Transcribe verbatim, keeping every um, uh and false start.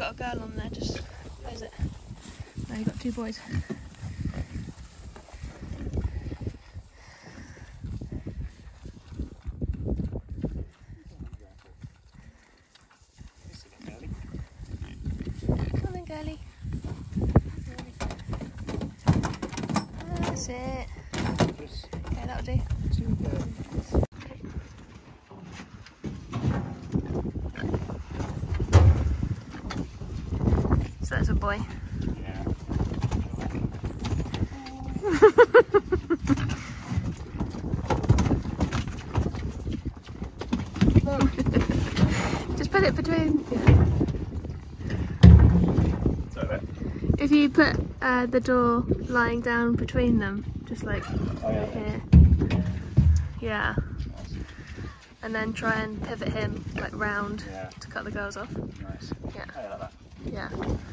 got a girl on there, just, where's it? No, you got two boys. Come on, girlie. That's it. Okay, that'll do. So that's a boy. Yeah. Just put it between. Sorry, If you put uh, the door lying down between them, just like oh, yeah, here. Yeah. And then try and pivot him like round yeah. to cut the girls off. Nice. Yeah. I like that. Yeah.